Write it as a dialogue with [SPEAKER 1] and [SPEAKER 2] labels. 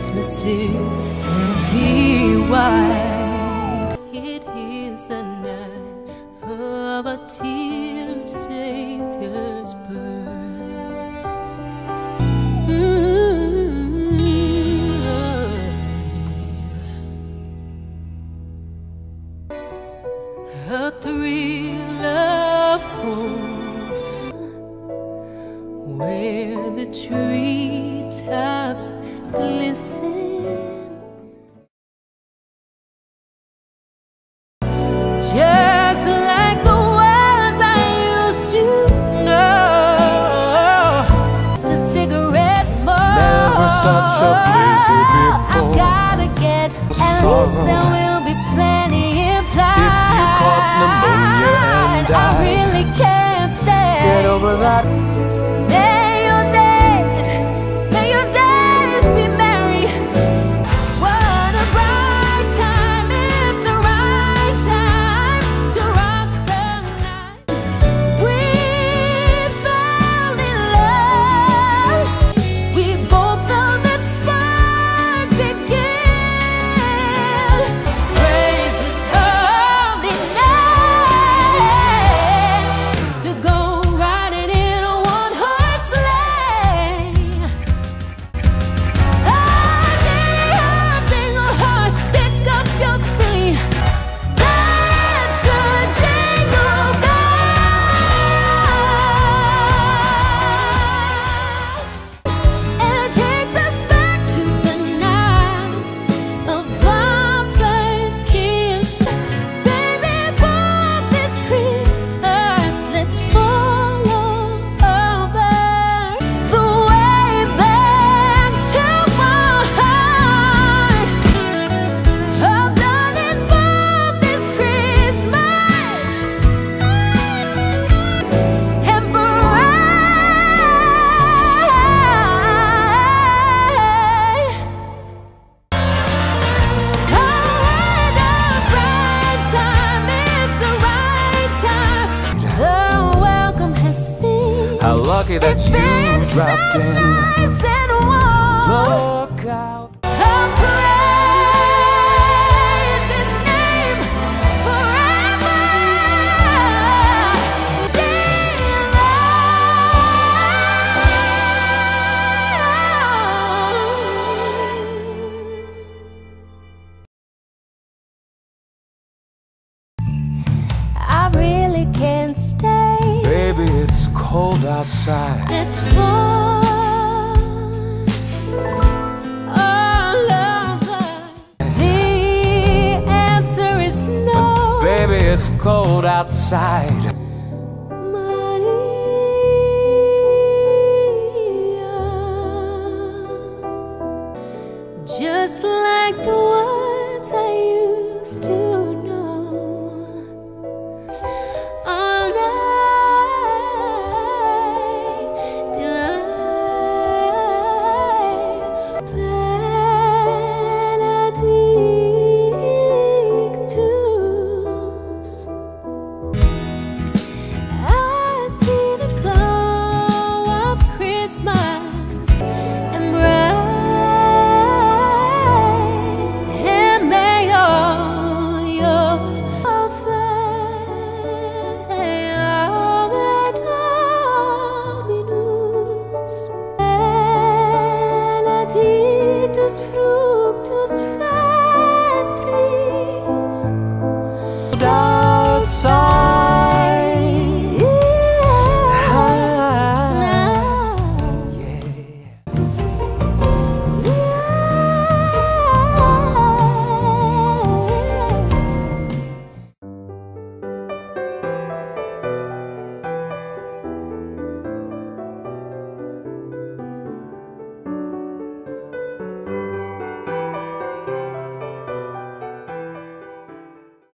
[SPEAKER 1] Christmases be white. It is the night of a dear Savior's birth. A thrill of hope, where the treetops glisten, just like the ones I used to know. The cigarette more.
[SPEAKER 2] Never such a breezy before.
[SPEAKER 1] I've gotta get, at least there will be plenty implied.
[SPEAKER 2] If you caught pneumonia and died,
[SPEAKER 1] I really can't stay.
[SPEAKER 2] Get over that.
[SPEAKER 1] May your days be merry. What a bright time, it's the right time to rock the night. We fell in love, we both felt that spark begin. Praise His holy name, to go riding in a one-horse sleigh. Hunting a horse, pick up your feet. That's the jingle bell. And it takes us back to the night of our first kiss. Baby, for this Christmas, let's follow over the way back to my heart. I've done it for this Christmas and bright. Oh, what a bright time, it's the right time. The welcome has been,
[SPEAKER 2] How lucky that
[SPEAKER 1] it's
[SPEAKER 2] you
[SPEAKER 1] been so
[SPEAKER 2] dropped in.
[SPEAKER 1] nice and warm.
[SPEAKER 2] Look out.
[SPEAKER 1] I'll praise His name forever. I really can't stay.
[SPEAKER 2] Baby, it's cold outside.
[SPEAKER 1] It's fun all over. The answer is no.
[SPEAKER 2] Baby, it's cold outside.